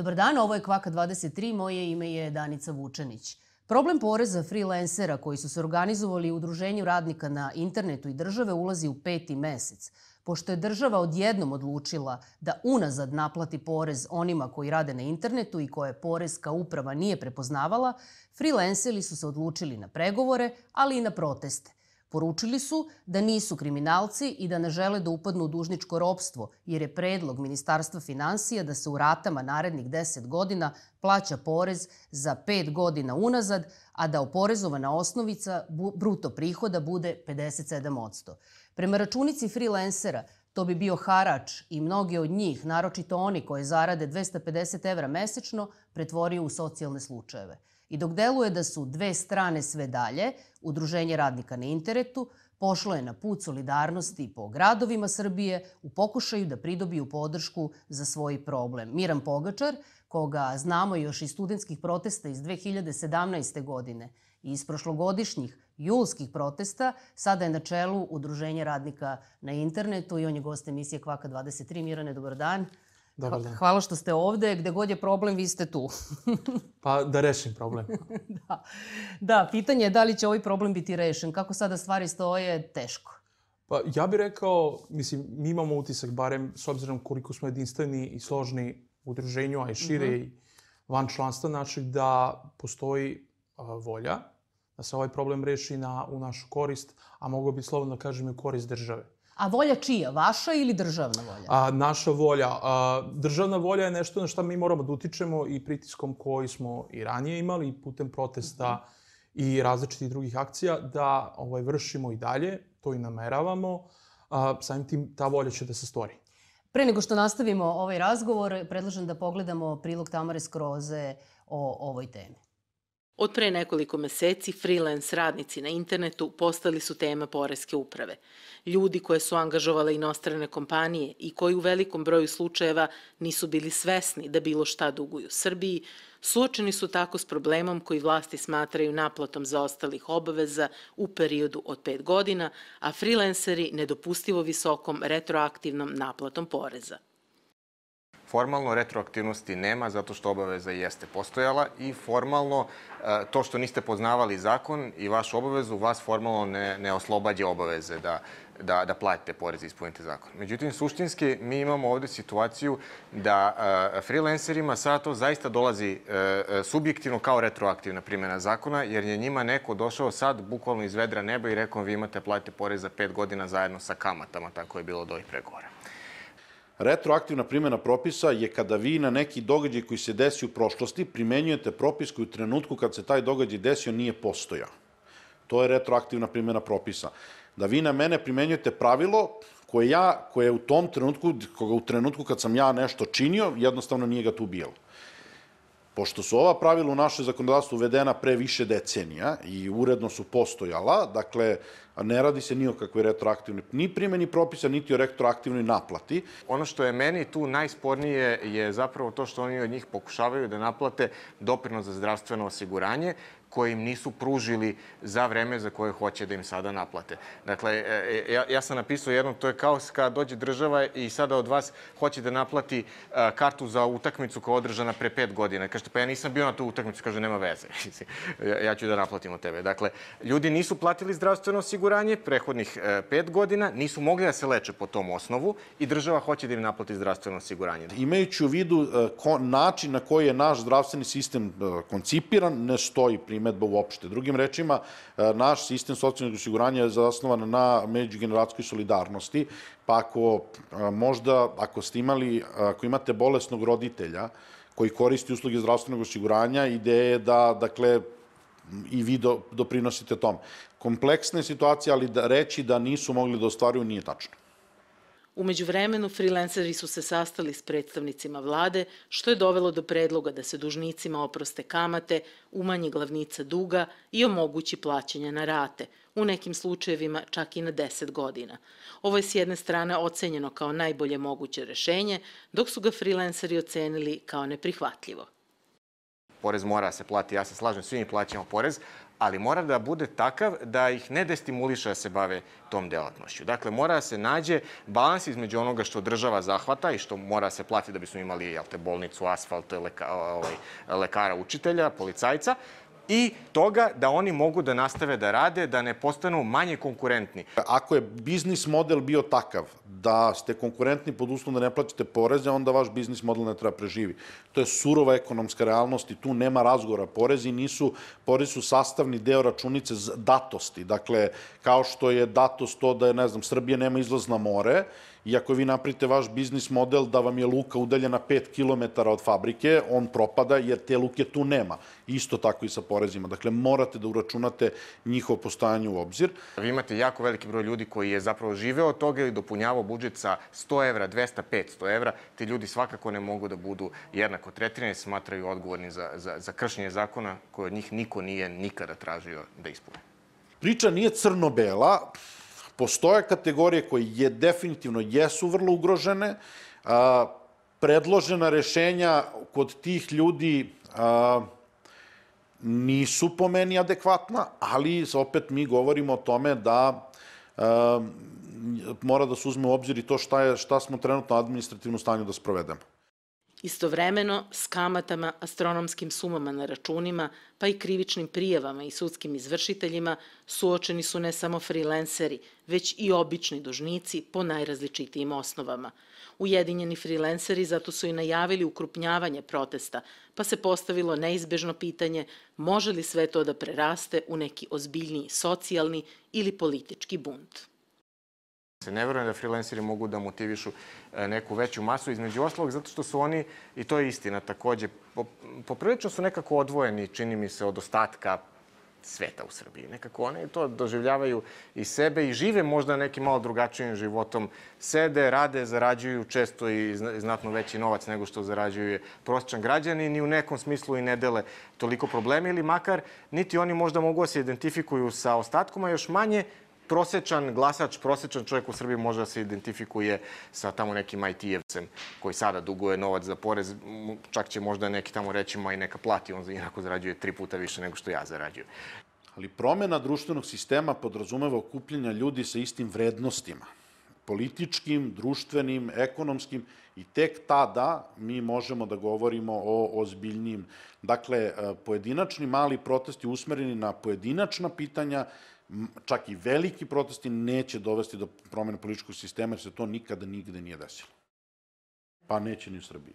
Dobar dan, ovo je Kvaka 23, moje ime je Danica Vučanić. Problem poreza freelancera koji su se organizovali u Udruženju radnika na internetu i države ulazi u 5. mesec. Pošto je država odjednom odlučila da unazad naplati porez onima koji rade na internetu i koje poreska uprava nije prepoznavala, freelanceri su se odlučili na pregovore, ali i na proteste. Poručili su da nisu kriminalci i da ne žele da upadnu u dužničko ropstvo, jer je predlog Ministarstva finansija da se u ratama narednih 10 godina plaća porez za 5 godina unazad, a da oporezovana osnovica bruto prihoda bude 57%. Prema računici freelancera, to bi bio harač i mnogi od njih, naročito oni koji zarade 250 evra mesečno, pretvorio u socijalne slučajeve. I dok deluje da su dve strane sve dalje, Udruženje radnika na internetu pošlo je na put solidarnosti po gradovima Srbije u pokušaju da pridobiju podršku za svoj problem. Miran Pogačar, koga znamo još iz studentskih protesta iz 2017. godine i iz prošlogodišnjih julskih protesta, sada je na čelu Udruženja radnika na internetu i on je gost emisije Kvaka 23. Mirane, dobar dan. Dobar dan. Hvala što ste ovde. Gde god je problem, vi ste tu. Pa da rešim problem. Da, pitanje je da li će ovaj problem biti rešen. Kako sada stvari stoje, teško. Pa ja bih rekao, mislim, mi imamo utisak, barem s obzirom koliko smo jedinstveni i složni u udruženju, a i šire i van članstva našeg, da postoji volja da se ovaj problem reši u našu korist, a mogu bi slobodno da kažem i u korist države. A volja čija? Vaša ili državna volja? Naša volja. Državna volja je nešto na što mi moramo da utičemo i pritiskom koji smo i ranije imali i putem protesta i različitih drugih akcija da vršimo i dalje, to i nameravamo. Samim tim ta volja će da se stvori. Pre nego što nastavimo ovaj razgovor, predlažem da pogledamo prilog Tamare Skroze o ovoj temi. Od pre nekoliko meseci freelance radnici na internetu postali su tema poreske uprave. Ljudi koje su angažovale inostrane kompanije i koji u velikom broju slučajeva nisu bili svesni da bilo šta duguju Srbiji, suočeni su tako s problemom koji vlasti smatraju naplatom zaostalih obaveza u periodu od 5 godina, a freelanceri nedopustivo visokom retroaktivnom naplatom poreza. Formalno retroaktivnosti nema zato što obaveza jeste postojala i formalno to što niste poznavali zakon i vašu obavezu, vas formalno ne oslobađa obaveze da platite porez i ispunite zakon. Međutim, suštinski mi imamo ovde situaciju da freelancerima sada to zaista dolazi subjektivno kao retroaktivna primjena zakona, jer je njima neko došao sad bukvalno iz vedra neba i rekao vi imate platite porez za 5 godina zajedno sa kamatama, tako je bilo od ovih pregovora. Retroaktivna primjena propisa je kada vi na neki događaj koji se desi u prošlosti primenjujete propis koji u trenutku kad se taj događaj desio nije postojao. To je retroaktivna primjena propisa. Da vi na mene primenjujete pravilo koje u tom trenutku, koga u trenutku kad sam ja nešto činio, jednostavno nije ga tu bilo. Pošto su ova pravila u naše zakonodavstvo uvedena pre više decenija i uredno su postojala, dakle, ne radi se ni o kakvoj retroaktivnoj ni primjeni propisa, niti o retroaktivnoj naplati. Ono što je meni tu najspornije je zapravo to što oni od njih pokušavaju da naplate doprinos za zdravstveno osiguranje koje im nisu pružili za vreme za koje hoće da im sada naplate. Dakle, ja sam napisao jednom, to je kao kada dođe država i sada od vas hoće da naplati kartu za utakmicu koja je održana pre 5 godina. Kažete, pa ja nisam bio na tu utakmicu, kaže, nema veze. Ja ću da naplatim od tebe. Dakle, ljudi nisu platili zdravstveno osiguranje prethodnih 5 godina, nisu mogli da se leče po tom osnovu i država hoće da im naplati zdravstveno osiguranje. Imajući u vidu način na koji je naš zdravstveni sistem koncipiran, ne stoji primedba uopšte. Drugim rečima, naš sistem socijalnog osiguranja je zasnovan na međugeneracijskoj solidarnosti, pa ako imate bolesnog roditelja koji koristi usluge zdravstvenog osiguranja, ideja je da, dakle, i vi doprinosite tom. Kompleksna je situacija, ali reći da nisu mogli da ostvaruju nije tačno. U međuvremenu, freelanceri su se sastali s predstavnicima vlade, što je dovelo do predloga da se dužnicima oproste kamate, umanji glavnica duga i omogući plaćanje na rate, u nekim slučajevima čak i na 10 godina. Ovo je s jedne strane ocenjeno kao najbolje moguće rešenje, dok su ga freelanceri ocenili kao neprihvatljivo. Porez mora se plati, ja se slažem, svi mi plaćamo porez, ali mora da bude takav da ih ne destimuliše da se bave tom delatnošću. Dakle, mora da se nađe balans između onoga što država zahvata i što mora da se plati da bismo imali bolnicu, asfalt, lekara, učitelja, policajca, i toga da oni mogu da nastave da rade, da ne postanu manje konkurentni. Ako je biznis model bio takav da ste konkurentni pod uslovom da ne plaćate poreze, onda vaš biznis model ne treba preživi. To je surova ekonomska realnost i tu nema razgovora. Porezi su sastavni deo računice datosti. Dakle, kao što je datost to da je, ne znam, Srbija nema izlaz na more, i ako vi napravite vaš biznis model da vam je luka udaljena 5 km od fabrike, on propada jer te luke tu nema. Isto tako i sa porezima. Dakle, morate da uračunate njihovo postojanje u obzir. Vi imate jako veliki broj ljudi koji je zapravo živeo od toga ili dopunjavao budžet sa 100 evra, 200, 500 evra. Ti ljudi svakako ne mogu da budu jednako tretirani, smatraju odgovorni za kršenje zakona koje od njih niko nije nikada tražio da ispune. Priča nije crno-bela. Postoje kategorije koje definitivno jesu vrlo ugrožene. Predložena rešenja kod tih ljudi nisu po meni adekvatna, ali opet mi govorimo o tome da mora da se uzme u obzir i to šta smo trenutno administrativno u stanju da sprovedemo. Istovremeno, s kamatama, astronomskim sumama na računima, pa i krivičnim prijavama i sudskim izvršiteljima, suočeni su ne samo freelanceri, već i obični dužnici po najrazličitijim osnovama. Ujedinjeni freelanceri zato su i najavili ukrupnjavanje protesta, pa se postavilo neizbežno pitanje može li sve to da preraste u neki ozbiljniji socijalni ili politički bunt. Ne verujem da freelanceri mogu da motivišu neku veću masu, između ostalog, zato što su oni, i to je istina takođe, poprilično su nekako odvojeni, čini mi se, od ostatka sveta u Srbiji. Nekako oni to doživljavaju i sebe i žive možda nekim malo drugačijim životom. Sede, rade, zarađuju često i znatno veći novac nego što zarađuje prosječan građanin i u nekom smislu i ne dele toliko problema ili makar niti oni možda mogu da se identifikuju sa ostatkom, a još manje prosečan glasač, prosečan čovjek u Srbiji može da se identifikuje sa tamo nekim IT-evcem koji sada duguje novac za porez, čak će možda neki tamo reći i neka plati, on inako zarađuje 3 puta više nego što ja zarađujem. Ali promena društvenog sistema podrazumeva okupljanja ljudi sa istim vrednostima, političkim, društvenim, ekonomskim, i tek tada mi možemo da govorimo o ozbiljnijim. Dakle, pojedinačni mali protesti usmereni na pojedinačna pitanja, čak i veliki protesti neće dovesti do promene političkog sistema, jer se to nikada nigde nije desilo. Pa neće ni u Srbiji.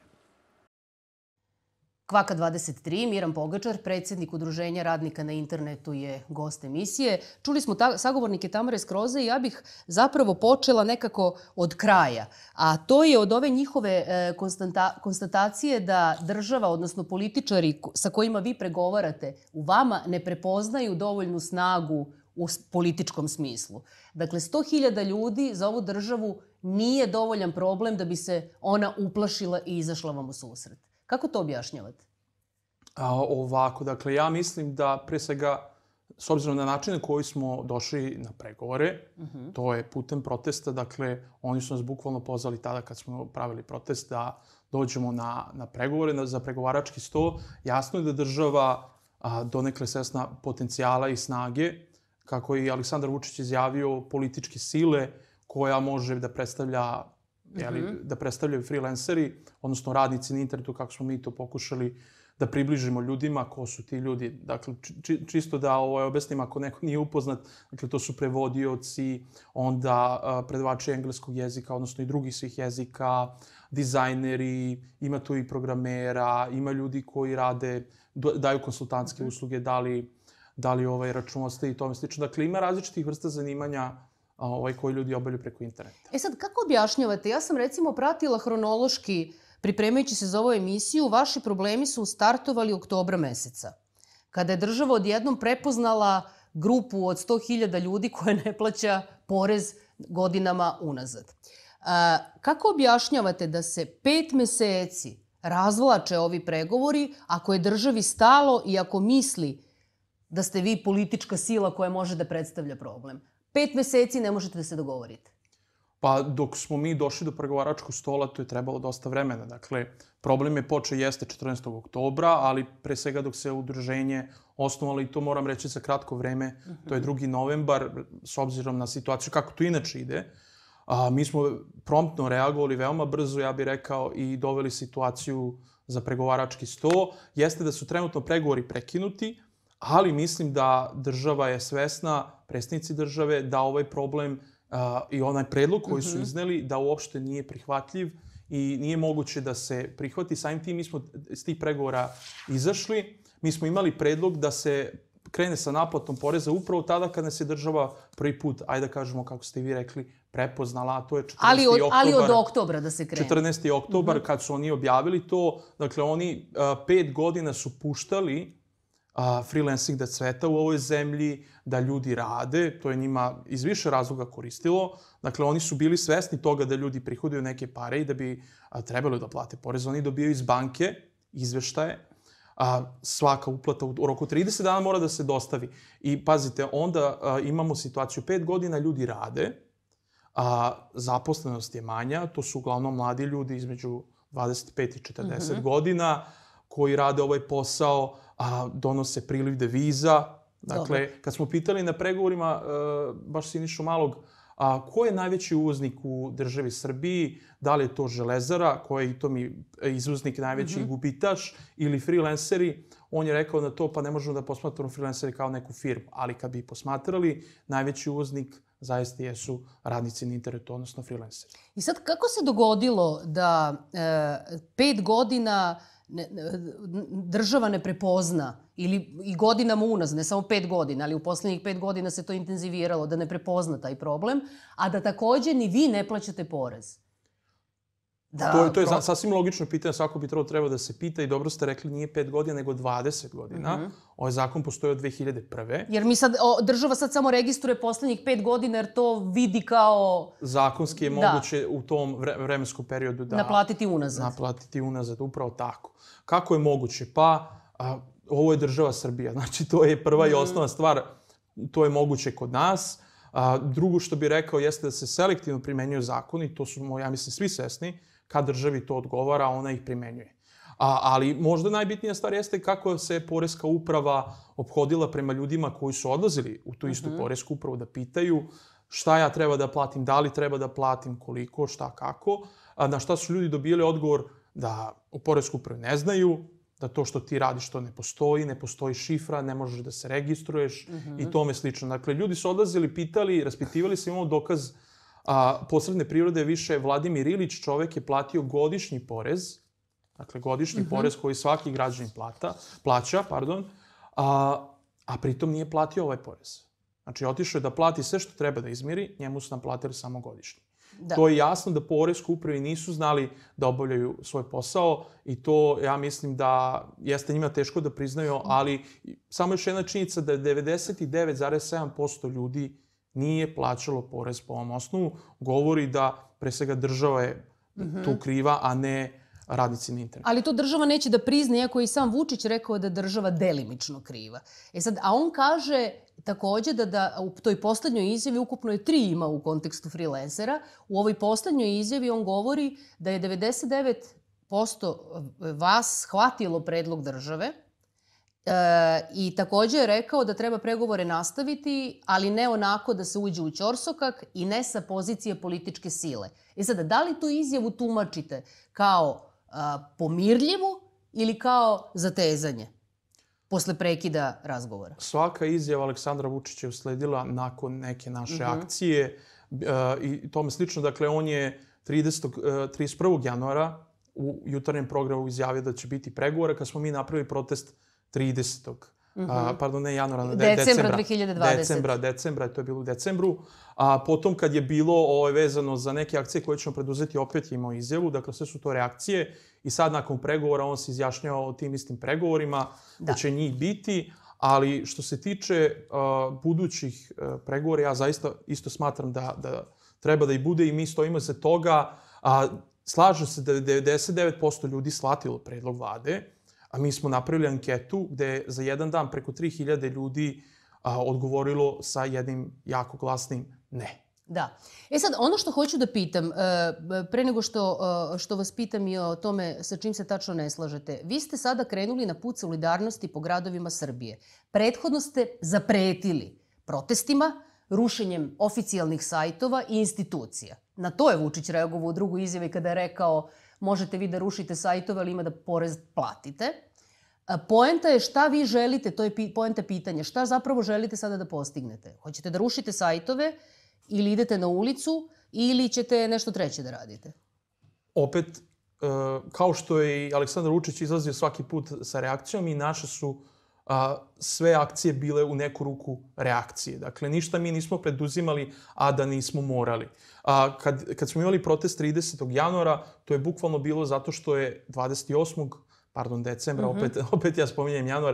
Kvaka 23, Miran Pogačar, predsjednik Udruženja radnika na internetu, je gost emisije. Čuli smo sagovornike Tamare Skroze i ja bih zapravo počela nekako od kraja. A to je od ove njihove konstatacije da država, odnosno političari sa kojima vi pregovarate, u vama ne prepoznaju dovoljnu snagu u političkom smislu. Dakle, 100.000 ljudi za ovu državu nije dovoljan problem da bi se ona uplašila i izašla vam u susret. Kako to objašnjavate? Ovako, dakle, ja mislim da pre svega, s obzirom na način na koji smo došli na pregovore, to je putem protesta, dakle, oni su nas bukvalno pozvali tada kad smo pravili protest da dođemo na pregovore, za pregovarački sto. Jasno je da država donekle svesna potencijala i snage, kako je i Aleksandar Vučić izjavio, političke sile koja može da predstavlja da predstavljaju freelanceri, odnosno radnici na internetu, kako smo mi to pokušali da približimo ljudima, ko su ti ljudi. Dakle, čisto da objasnim ako neko nije upoznat, dakle, to su prevodioci, onda predavači engleskog jezika, odnosno i drugih svih jezika, dizajneri, ima tu i programera, ima ljudi koji rade, daju konsultantske usluge, da li računovodstva i tome slično. Dakle, ima različitih vrsta zanimanja koji ljudi obavljaju preko interneta. Sad, kako objašnjavate? Ja sam recimo pratila hronološki, pripremajući se za ovu emisiju, vaši problemi su startovali oktobra meseca, kada je država odjednom prepoznala grupu od 100.000 ljudi koja ne plaća porez godinama unazad. Kako objašnjavate da se 5 meseci razvlače ovi pregovori ako je državi stalo i ako misli da ste vi politička sila koja može da predstavlja problem? 5 meseci ne možete da se dogovorite. Pa dok smo mi došli do pregovaračkog stola, to je trebalo dosta vremena. Dakle, problem je počeo jeste 14. oktobra, ali pre svega dok se udruženje osnovalo, i to moram reći za kratko vreme, to je 2. novembar, s obzirom na situaciju kako to inače ide. Mi smo promptno reagovali veoma brzo, ja bih rekao, i doveli situaciju za pregovarački sto. Jeste da su trenutno pregovori prekinuti, ali mislim da država je svesna, predstavnici države, da ovaj problem i onaj predlog koji su izneli, da uopšte nije prihvatljiv i nije moguće da se prihvati. Samim tim mi smo s tih pregovora izašli. Mi smo imali predlog da se krene sa naplatom poreza upravo tada kad nas je država prvi put, ajde da kažemo kako ste vi rekli, prepoznala, a to je 14. oktobar. Ali od oktobra da se krene. 14. oktobar, kad su oni objavili to, dakle oni 5 godina su puštali freelancing da cveta u ovoj zemlji, da ljudi rade, to je njima iz više razloga koristilo. Dakle, oni su bili svesni toga da ljudi prihoduju neke pare i da bi trebali da plate porez. Oni dobijaju iz banke izveštaje, svaka uplata u roku 30 dana mora da se dostavi. I pazite, onda imamo situaciju 5 godina ljudi rade, zaposlenost je manja, to su uglavnom mladi ljudi između 25 i 40 godina koji rade ovaj posao, donose priliv deviza. Dakle, kad smo pitali na pregovorima baš Sinišu Malog, ko je najveći uvoznik u državi Srbiji, da li je to Železara, ko je i to mi izvoznik najveći gubitaš, ili freelanceri, on je rekao na to, pa ne možemo da posmatramo freelanceri kao neku firmu, ali kad bi posmatrali, najveći uvoznik zaista jesu radnici na internetu, odnosno freelanceri. I sad, kako se dogodilo da 5 godina država ne prepozna, ili i godinama unazad, ne samo 5 godina, ali u poslednjih 5 godina se to intenziviralo, da ne prepozna taj problem, a da takođe ni vi ne plaćate porez? To je sasvim logično pitanje, svako bi trebao da se pita i dobro ste rekli, nije 5 godina, nego 20 godina. Ovaj zakon postoji od 2001. Jer država sad samo registruje poslednjih 5 godina jer to vidi kao... Zakonski je moguće u tom vremenskom periodu da... Naplatiti unazad. Naplatiti unazad, upravo tako. Kako je moguće? Pa, ovo je država Srbija. Znači, to je prva i osnovna stvar. To je moguće kod nas. Drugo što bih rekao jeste da se selektivno primenjuju zakoni. To su, ja mislim, svi svesni. Kad državi to odgovara, ona ih primenjuje. Ali možda najbitnija stvar jeste kako se poreska uprava ophodila prema ljudima koji su odlazili u tu istu poresku upravu da pitaju šta ja treba da platim, da li treba da platim, koliko, šta, kako. Na šta su ljudi dobili odgovor da u poresku upravi ne znaju, da to što ti radiš to ne postoji šifra, ne možeš da se registruješ i tome slično. Dakle, ljudi su odlazili, pitali, raspitivali se, imamo dokaz posredne prirode više. Vladimir Ilić, čovek je platio godišnji porez, dakle godišnji porez koji svaki građanin plaća, a pritom nije platio ovaj porez. Znači, otišao je da plati sve što treba da izmiri, njemu su naplatili samo godišnji. To je jasno da poreske upravi nisu znali da obavljaju svoj posao i to, ja mislim da jeste njima teško da priznaju, ali samo još jedna činjenica da je 99,7% ljudi nije plaćalo porez po ovom osnovu, govori da pre svega država je tu kriva, a ne radnici na internetu. Ali to država neće da prizna, iako je i sam Vučić rekao da je država delimično kriva. A on kaže takođe da u toj poslednjoj izjavi, ukupno je 3 ima u kontekstu freelancera, u ovoj poslednjoj izjavi on govori da je 99% vas shvatilo predlog države i takođe je rekao da treba pregovore nastaviti, ali ne onako da se uđe u ćorsokak i ne sa pozicije političke sile. Sada, da li tu izjavu tumačite kao pomirljivu ili kao zatezanje posle prekida razgovora? Svaka izjava Aleksandra Vučića je usledila nakon neke naše akcije i tome slično. Dakle, on je 31. januara u jutarnjem programu izjavio da će biti pregovora, kad smo mi napravili protest 30. Pardon, ne januara, decembra 2020. Decembra, to je bilo u decembru. A potom kad je bilo vezano za neke akcije koje ćemo preduzeti, opet je imao izjavu. Dakle, sve su to reakcije i sad nakon pregovora on se izjašnjava o tim istim pregovorima, da će njih biti. Ali što se tiče budućih pregovora, ja zaista isto smatram da treba da i bude i mi stojimo za toga. Slažem se da je 99% ljudi shvatilo predlog vlade, a mi smo napravili anketu gde je za jedan dan preko 3000 ljudi odgovorilo sa jednim jako glasnim ne. Da. E sad, ono što hoću da pitam, pre nego što vas pitam i o tome sa čim se tačno ne slažete, vi ste sada krenuli na put solidarnosti po gradovima Srbije. Prethodno ste zapretili protestima, rušenjem oficijalnih sajtova i institucija. Na to je Vučić reagovao u drugoj izjavi kada je rekao možete vi da rušite sajtove, ali ima da porez platite. Poenta je šta vi želite, to je poenta pitanja, šta zapravo želite sada da postignete? Hoćete da rušite sajtove ili idete na ulicu ili ćete nešto treće da radite? Opet, kao što je i Aleksandar Vučić izlazio svaki put sa reakcijom i naše su sve akcije bile u neku ruku reakcije. Dakle, ništa mi nismo preduzimali, a da nismo morali. Kad smo imali protest 30. januara, to je bukvalno bilo zato što je 28. decembra, opet ja spominjem januar,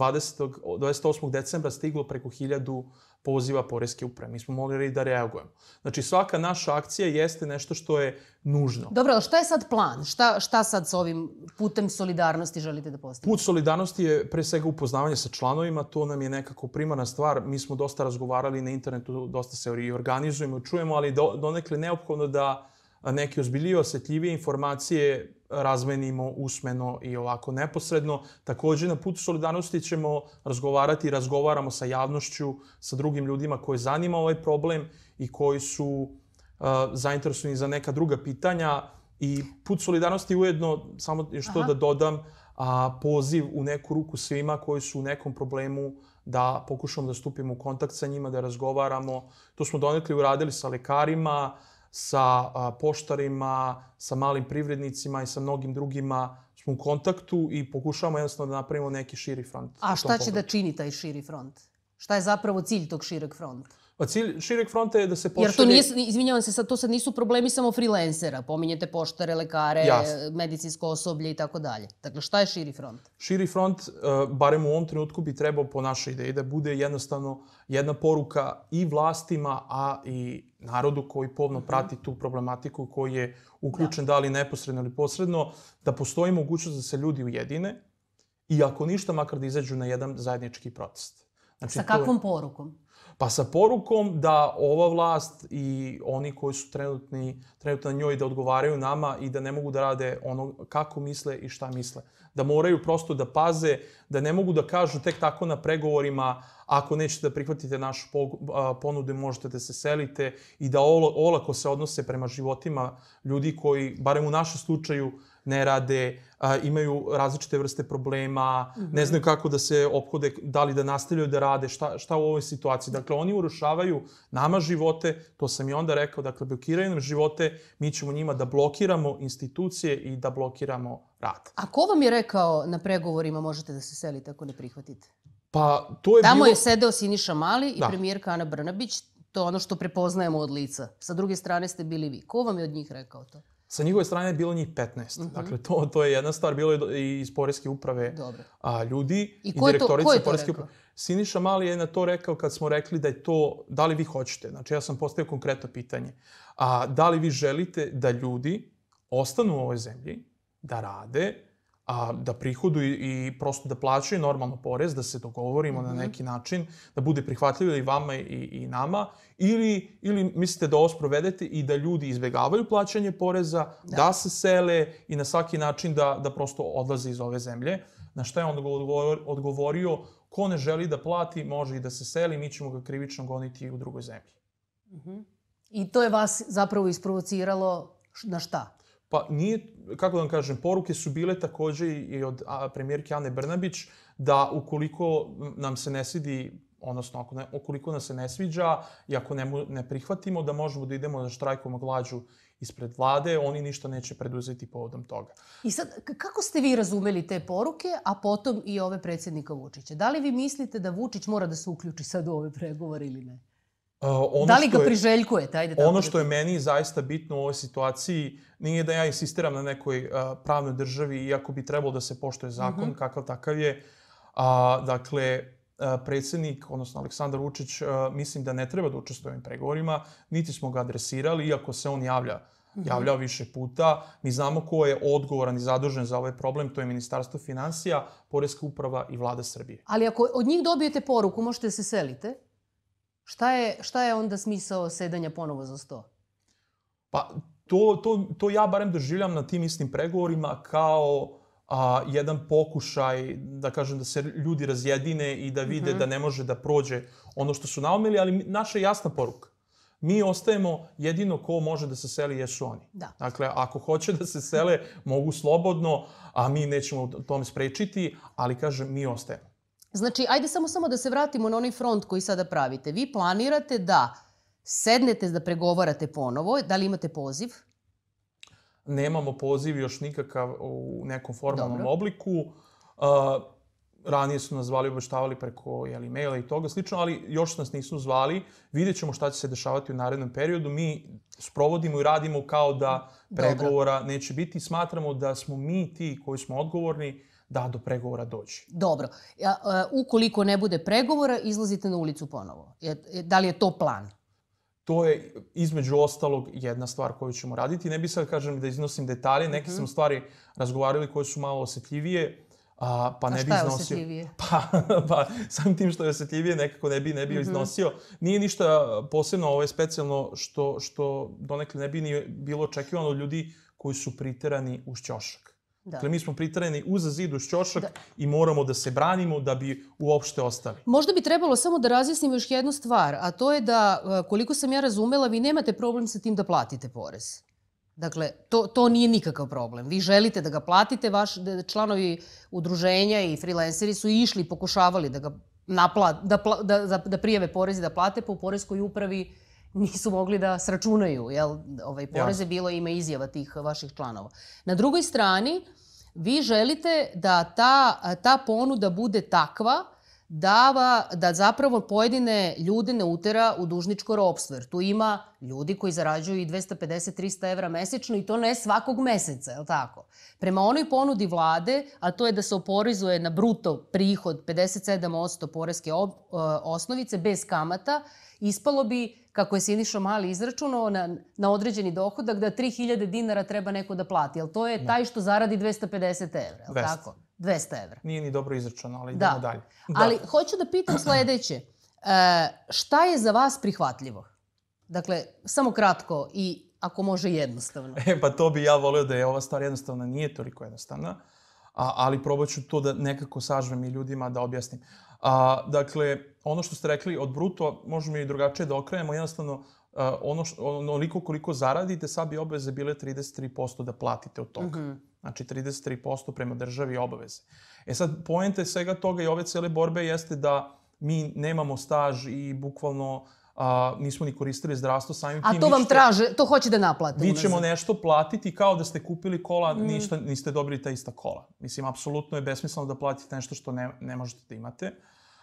28. decembra stiglo preko 1000 poziva poreske uprave. Mi smo mogli da reagujemo. Znači, svaka naša akcija jeste nešto što je nužno. Dobro, ali šta je sad plan? Šta sad s ovim putem solidarnosti želite da postignete? Put solidarnosti je pre svega upoznavanje sa članovima, to nam je nekako primarna stvar. Mi smo dosta razgovarali na internetu, dosta se i organizujemo, čujemo, ali donekle neophodno da neke ozbiljnije, osetljivije informacije razmenimo usmeno i ovako neposredno. Takođe, na putu solidarnosti ćemo razgovarati i razgovaramo sa javnošću, sa drugim ljudima koje zanima ovaj problem i koji su zainteresovani za neka druga pitanja. I put solidarnosti ujedno, samo što da dodam, poziv u neku ruku svima koji su u nekom problemu da pokušamo da stupimo u kontakt sa njima, da razgovaramo. To smo donekle uradili sa lekarima, sa poštarima, sa malim privrednicima i sa mnogim drugima smo u kontaktu i pokušavamo jednostavno da napravimo neki širi front. A šta će da čini taj širi front? Šta je zapravo cilj tog šireg fronta? Pa cilj šireg fronta je da se pošalje... Jer to nije, izvinjavam se, to sad nisu problemi samo freelancera. Pominjete poštare, lekare, medicinsko osoblje i tako dalje. Dakle, šta je širi front? Širi front, barem u ovom trenutku, bi trebao po našoj ideji da bude jednostavno jedna poruka i vlastima, a i narodu koji pomno prati tu problematiku, koji je uključen da li neposredno ili posredno, da postoji mogućnost da se ljudi ujedine i ako ništa, makar da izađu na jedan zajednički protest. Znači, sa kakvom porukom? Pa sa porukom da ova vlast i oni koji su trenutno na njoj da odgovaraju nama i da ne mogu da rade ono kako misle i šta misle. Da moraju prosto da paze, da ne mogu da kažu tek tako na pregovorima ako nećete da prihvatite našu ponudu možete da se selite i da olako se odnose prema životima ljudi koji, barem u našem slučaju, ne rade, imaju različite vrste problema, ne znaju kako da se ophode, da li da nastavljaju da rade, šta u ovoj situaciji. Dakle, oni urušavaju nama živote, to sam i onda rekao, dakle, blokiraju nam živote, mi ćemo njima da blokiramo institucije i da blokiramo rad. A ko vam je rekao na pregovorima možete da se selite ako ne prihvatite? Pa, to je Tamo je sedeo Siniša Mali i premijerka Ana Brnabić, to je ono što prepoznajemo od lica. Sa druge strane ste bili vi. Ko vam je od njih rekao to? Sa njegove strane je bilo njih 15. Dakle, to je jedna stvar. Bilo je i iz poreske uprave ljudi i direktorica poreske uprave. Siniša Mali je na to rekao kad smo rekli da je to, da li vi hoćete. Znači, ja sam postavio konkretno pitanje. Da li vi želite da ljudi ostanu u ovoj zemlji, da rade, da prihoduju i prosto da plaćaju normalno porez, da se dogovorimo na neki način, da bude prihvatljivo i vama i nama, ili mislite da ovo sprovedete i da ljudi izbjegavaju plaćanje poreza, da se sele i na svaki način da prosto odlaze iz ove zemlje. Na što je on odgovorio, ko ne želi da plati, može i da se seli, mi ćemo ga krivično goniti u drugoj zemlji. I to je vas zapravo isprovociralo na šta? Pa nije, kako da vam kažem, poruke su bile takođe i od premijerke Ane Brnabić da ukoliko nam se ne svidi, odnosno ukoliko nam se ne sviđa i ako ne prihvatimo da možemo da idemo da štrajkujemo glađu ispred vlade, oni ništa neće preduzeti povodom toga. I sad, kako ste vi razumeli te poruke, a potom i ove predsjednika Vučića? Da li vi mislite da Vučić mora da se uključi sad u ove pregovore ili ne? Da li ga priželjkujete? Ono što je meni zaista bitno u ovoj situaciji nije da ja insistiram na nekoj pravnoj državi, iako bi trebalo da se poštuje zakon, kakav takav je. Dakle, predsjednik, odnosno Aleksandar Vučić, mislim da ne treba da učestvuje u ovim pregovorima, niti smo ga adresirali, iako se on javljao više puta. Mi znamo ko je odgovoran i zadužen za ovaj problem, to je Ministarstvo finansija, Poreska uprava i Vlada Srbije. Ali ako od njih dobijete poruku, možete da se selite? Šta je onda smisao sedanja ponovo za sto? Pa to ja barem doživljam na tim istim pregovorima kao jedan pokušaj, da kažem, da se ljudi razjedine i da vide da ne može da prođe ono što su naumili, ali naša je jasna poruka. Mi ostajemo, jedino ko može da se seli jesu oni. Da. Dakle, ako hoće da se sele, mogu slobodno, a mi nećemo tome sprečiti, ali kažem, mi ostajemo. Znači, ajde samo da se vratimo na onaj front koji sada pravite. Vi planirate da sednete da pregovarate ponovo. Da li imate poziv? Nemamo poziv još nikakav u nekom formalnom obliku. Ranije su nas zvali, obaveštavali preko maila i toga slično, ali još nas nisu zvali. Vidjet ćemo šta će se dešavati u narednom periodu. Mi sprovodimo i radimo kao da pregovora neće biti. Smatramo da smo mi ti koji smo odgovorni da do pregovora dođe. Dobro. Ukoliko ne bude pregovora, izlazite na ulicu ponovo. Da li je to plan? To je između ostalog jedna stvar koju ćemo raditi. Ne bih sad kažem da iznosim detalje. Neke sam stvari razgovarali koje su malo osetljivije. Pa ne bi iznosio. A šta je osetljivije? Pa samim tim što je osetljivije nekako ne bi iznosio. Nije ništa posebno specijalno što donekle ne bi ni bilo očekivano od ljudi koji su priterani uz ćošak. Dakle, mi smo priterani uz zid, uz ćošak i moramo da se branimo da bi uopšte ostali. Možda bi trebalo samo da razjasnimo još jednu stvar, a to je da, koliko sam ja razumela, vi nemate problem sa tim da platite porez. Dakle, to nije nikakav problem. Vi želite da ga platite, vaši članovi udruženja i freelanceri su išli, pokušavali da ga da prijave porez i da plate, pa u poreskoj upravi nisu mogli da sračunaju porez je bilo ime izjava tih vaših članova. Na drugoj strani, vi želite da ta ponuda bude takva da zapravo pojedine ljude ne utera u dužničko ropstvo. Jer tu ima ljudi koji zarađuju i 250-300 evra mesečno i to ne svakog meseca, je li tako? Prema onoj ponudi vlade, a to je da se oporezuje na bruto prihod 57% poreske osnovice bez kamata, ispalo bi, kako je Siniša Mali izračunao, na određeni dohodak da 3000 dinara treba neko da plati. Jel to je taj što zaradi 250 evra, je li tako? 200 evra. Nije ni dobro izračunao, ali idemo dalje. Ali hoću da pitam sledeće. Šta je za vas prihvatljivo? Dakle, samo kratko i ako može jednostavno. Pa to bi ja volio da je ova stvar jednostavna. Nije toliko jednostavna, ali probat ću to da nekako sažmem i ljudima da objasnim. Dakle, ono što ste rekli od bruto, možemo i drugačije da okrenemo. Jednostavno, onoliko koliko zaradite, sad bi obaveze bile 33% da platite od toga. Znači, 33% prema državi obaveze. Sad, poenta svega toga i ove cele borbe jeste da mi nemamo staž i bukvalno nismo ni koristili zdravstvo samim tim. A to vam traže, to hoće da naplate. Vi ćemo nešto platiti kao da ste kupili kola, niste dobili ta ista kola. Mislim, apsolutno je besmisleno da platite nešto što ne možete da imate.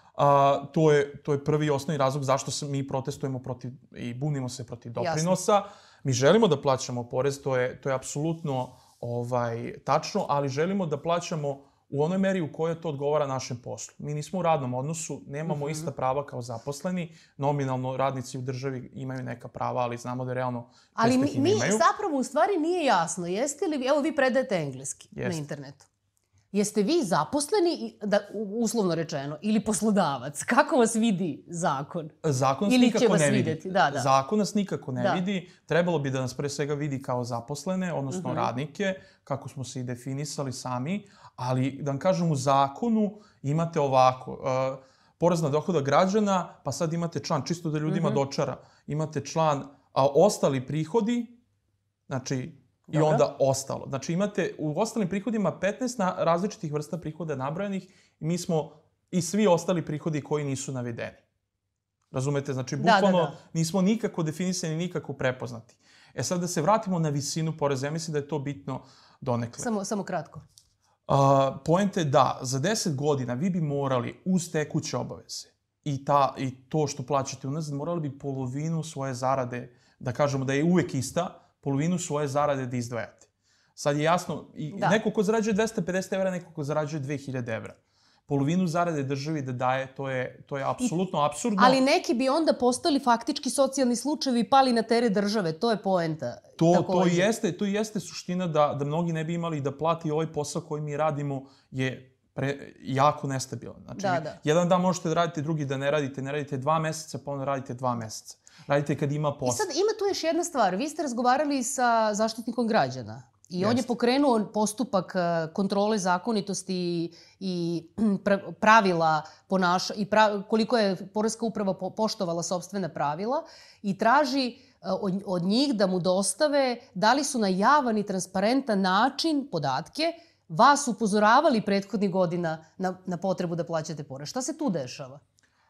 To je prvi i osnovni razlog zašto mi protestujemo protiv i bunimo se protiv doprinosa. Mi želimo da plaćamo porez, to je apsolutno tačno, ali želimo da plaćamo u onoj meri u kojoj to odgovara našem poslu. Mi nismo u radnom odnosu, nemamo ista prava kao zaposleni. Nominalno radnici u državi imaju neka prava, ali znamo da realno ali mi zapravo u stvari nije jasno. Jeste li, evo vi predajete engleski na internetu. Jeste vi zaposleni, uslovno rečeno, ili poslodavac? Kako vas vidi zakon? Zakon nas nikako ne vidi. Da. Zakon nas nikako ne vidi. Trebalo bi da nas pre svega vidi kao zaposlene, odnosno radnike, kako smo se i definisali sami. Ali, da vam kažem, u zakonu imate ovako, porez na dohodak građana, pa sad imate član, čisto da ljudima dočara, imate član ostali prihodi, znači, i onda ostalo. Znači, imate u ostalim prihodima 15 različitih vrsta prihoda nabrojanih i mi smo i svi ostali prihodi koji nisu navedeni. Razumete? Znači, bukvalno nismo nikako definisani, nikako prepoznati. Sad da se vratimo na visinu poreza, ja mislim da je to bitno donekle. Samo kratko. Poenta je da za 10 godina vi bi morali uz tekuće obaveze i to što plaćate unazad, morali bi polovinu svoje zarade, da kažemo da je uvek ista, polovinu svoje zarade da izdvajate. Sad je jasno, neko ko zarađuje 250 evra, neko ko zarađuje 2000 evra. Polovinu zarade državi da daje, to je apsolutno apsurdno. Ali neki bi onda postali faktički socijalni slučajevi i pali na teret države, to je poenta. To jeste suština da mnogi ne bi imali da plati ovaj posao koji mi radimo je jako nestabilan. Znači, jedan dan možete da radite, drugi da ne radite 2 meseca, pa onda radite 2 meseca. Radite kad ima posla. I sad ima tu još jedna stvar. Vi ste razgovarali sa Zaštitnikom građana i on je pokrenuo postupak kontrole zakonitosti i pravila ponašanja, koliko je Poreska uprava poštovala sopstvena pravila i traži od njih da mu dostave da li su na javan i transparentan način podatke vas upozoravali prethodnih godina na potrebu da plaćate porez. Šta se tu dešava?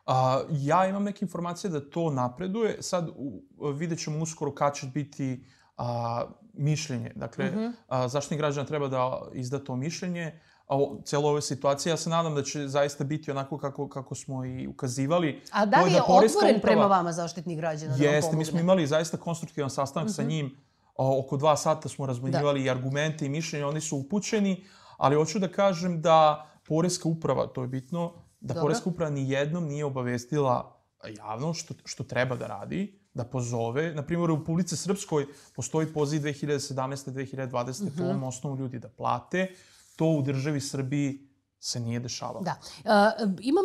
Ja imam neke informacije da to napreduje. Sad vidjet ćemo uskoro kad će biti mišljenje. Dakle, Zaštitnik građana treba da izda to mišljenje. Cijelo ove situacije, ja se nadam da će zaista biti onako kako smo i ukazivali. A da li je otvoren prema vama Zaštitnik građana da vam pomogne? Jeste, mi smo imali zaista konstruktivan sastanak sa njim. Oko 2 sata smo razmenjivali i argumente i mišljenje, oni su upućeni, ali hoću da kažem da Poreska uprava, to je bitno, da Poreska uprava nijednom nije obavestila javno što treba da radi, da pozove. Naprimjer, u Republici Srpskoj postoji poziv 2017-2020 po ovom osnovu ljudi da plate. To u državi Srbiji se nije dešavalo. Da. Imam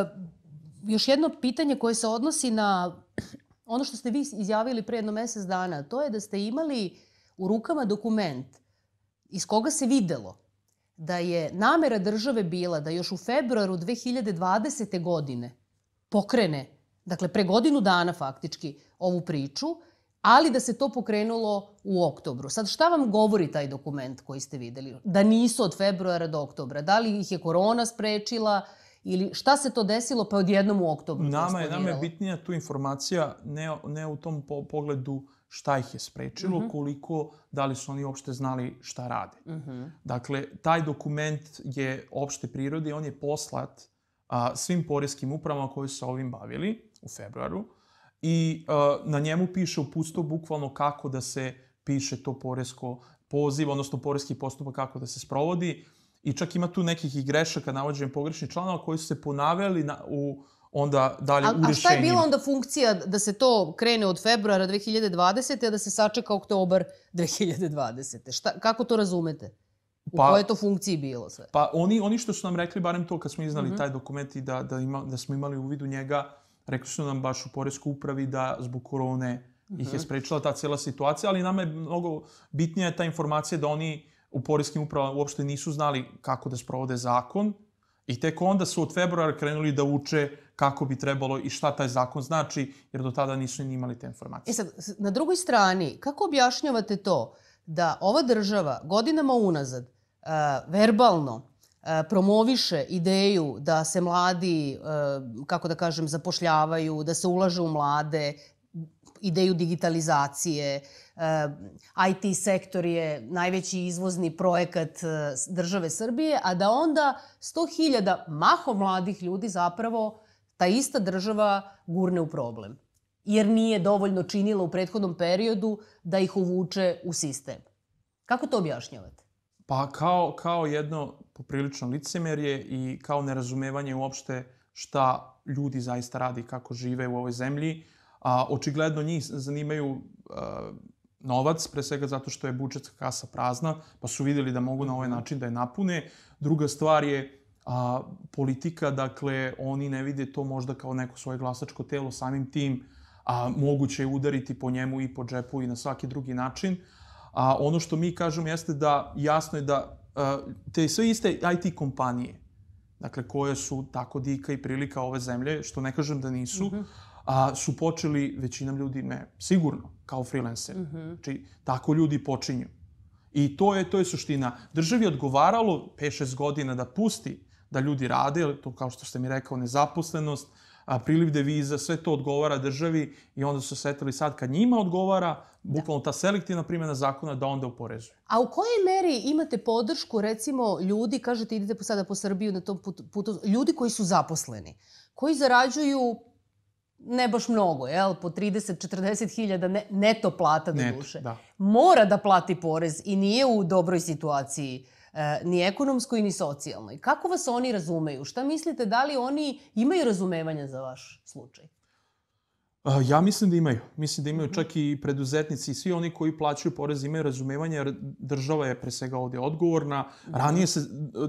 još jedno pitanje koje se odnosi na ono što ste vi izjavili pre jedno mesec dana. To je da ste imali u rukama dokument iz koga se videlo da je namera države bila da još u februaru 2020. godine pokrene, dakle pre godinu dana faktički, ovu priču, ali da se to pokrenulo u oktobru. Sad, šta vam govori taj dokument koji ste videli? Da nisu od februara do oktobra? Da li ih je korona sprečila? Ili šta se to desilo pa odjednom u oktobru? Nama je bitnija tu informacija, ne u tom pogledu šta ih je sprečilo, koliko, da li su oni uopšte znali šta rade. Dakle, taj dokument je opšte prirode i on je poslat svim poreskim upravama koji su se ovim bavili u februaru i na njemu piše uputstvo bukvalno kako da se piše to poresko poziv, odnosno poreski postupak kako da se sprovodi. I čak ima tu nekih i grešaka, navođenjem pogrešnih članova koji su se ponavljali onda dalje u rešenjima. A šta je bila onda funkcija da se to krene od februara 2020. a da se sačeka oktobar 2020. Kako to razumete? U kojoj to funkciji bilo sve? Pa oni što su nam rekli, barem to kad smo iznali taj dokument i da smo imali u vidu njega, rekli su nam baš u Poreskoj upravi da zbog korone ih je sprečila ta cijela situacija, ali nama je mnogo bitnija ta informacija da oni u poreskim upravama uopšte nisu znali kako da sprovode zakon i tek onda su od februara krenuli da uče kako bi trebalo i šta taj zakon znači, jer do tada nisu ni imali te informacije. Sad, na drugoj strani, kako objašnjavate to da ova država godinama unazad verbalno promoviše ideju da se mladi, kako da kažem, zapošljavaju, da se ulaže u mlade, ideju digitalizacije, IT sektor je najveći izvozni projekat države Srbije, a da onda 100.000 mahom mladih ljudi zapravo ta ista država gurne u problem. Jer nije dovoljno činila u prethodnom periodu da ih uvuče u sistem. Kako to objašnjavate? Pa kao jedno poprilično licemerje i kao nerazumevanje uopšte šta ljudi zaista radi i kako žive u ovoj zemlji. Očigledno njih zanimaju novac, pre svega zato što je budžetska kasa prazna, pa su vidjeli da mogu na ovaj način da je napune. Druga stvar je politika, dakle, oni ne vide to možda kao neko svoje glasačko telo, samim tim moguće je udariti po njemu i po džepu i na svaki drugi način. Ono što mi kažemo jeste da jasno je da te sve iste IT kompanije, dakle, koje su tako dika i prilika ove zemlje, što ne kažem da nisu, su počeli, većinom ljudi, ne, sigurno, kao freelanceri. Znači, tako ljudi počinju. I to je suština. Državi je odgovaralo 5-6 godina da pusti da ljudi rade, to kao što ste mi rekao, nezaposlenost, priliv deviza, sve to odgovara državi i onda su se setili sad kad njima odgovara, bukvalno ta selektivna primjena zakona da onda oporezuju. A u kojoj meri imate podršku, recimo, ljudi, kažete idete sada po Srbiju na tom putu, ljudi koji su zaposleni, koji zarađuju ne baš mnogo, po 30-40 hiljada neto plata do duše. Mora da plati porez i nije u dobroj situaciji, ni ekonomskoj, ni socijalnoj. Kako vas oni razumeju? Šta mislite, da li oni imaju razumevanja za vaš slučaj? Ja mislim da imaju. Mislim da imaju čak i preduzetnici i svi oni koji plaćaju porez imaju razumevanja, jer država je pre svega ovdje odgovorna. Ranije se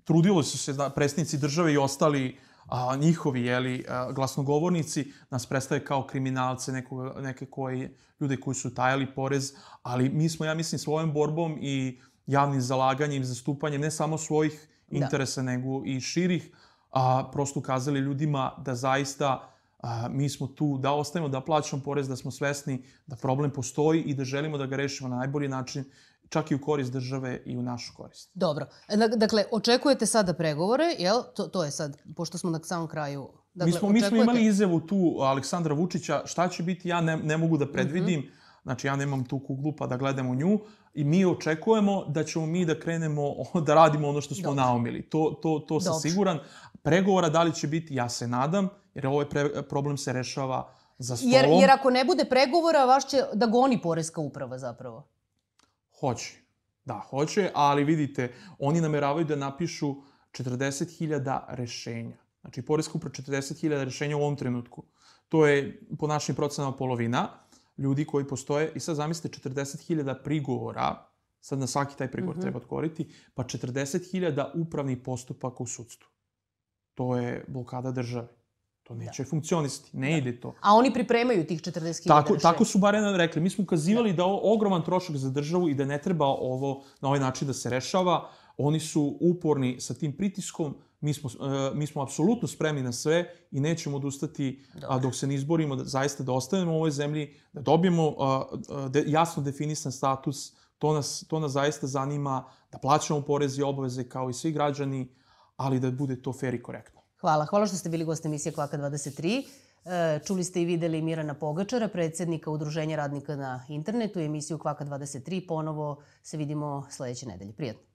trudilo su se da predstavnici države i ostali njihovi glasnogovornici nas predstave kao kriminalce, ljude koji su tajali porez, ali mi smo, ja mislim, svojom borbom i javnim zalaganjem, zastupanjem ne samo svojih interesa, nego i širih, prosto ukazali ljudima da zaista mi smo tu da ostavimo da plaćamo porez, da smo svesni da problem postoji i da želimo da ga rešimo na najbolji način, čak i u korist države i u našu korist. Dobro. Dakle, očekujete sada pregovore, jel? To je sad, pošto smo na samom kraju. Dakle, mi smo imali izjavu tu Aleksandra Vučića, šta će biti, ja ne mogu da predvidim, znači ja nemam tu kuglu pa da gledam u nju, i mi očekujemo da ćemo mi da krenemo da radimo ono što smo naumili. To sam siguran. Pregovora da li će biti, ja se nadam, jer ovaj problem se rešava za stolom. Jer ako ne bude pregovora, vaš će da goni poreska uprava zapravo. Hoće. Da, hoće, ali vidite, oni nameravaju da napišu 40.000 rešenja. Znači, poreska uprava 40.000 rešenja u ovom trenutku. To je po našim procenama polovina ljudi koji postoje. I sad zamislite 40.000 prigovora, sad na svaki taj prigovor treba odgovoriti, pa 40.000 upravnih postupaka u sudstvu. To je blokada države. To neće funkcionisati, ne ide to. A oni pripremaju tih 40.000 rešenja? Tako su barem rekli. Mi smo ukazivali da je ovo ogroman trošak za državu i da ne treba ovo na ovaj način da se rešava. Oni su uporni sa tim pritiskom. Mi smo apsolutno spremni na sve i nećemo odustati dok se ne izborimo zaista da ostanemo u ovoj zemlji, da dobijemo jasno definisan status. To nas zaista zanima, da plaćamo poreze i obaveze kao i svi građani, ali da bude to fair i korektno. Hvala što ste bili gost emisije Kvaka 23. Čuli ste i videli Mirana Pogačara, predsjednika Udruženja radnika na internetu i emisiju Kvaka 23. Ponovo se vidimo sledeće nedelje. Prijatno.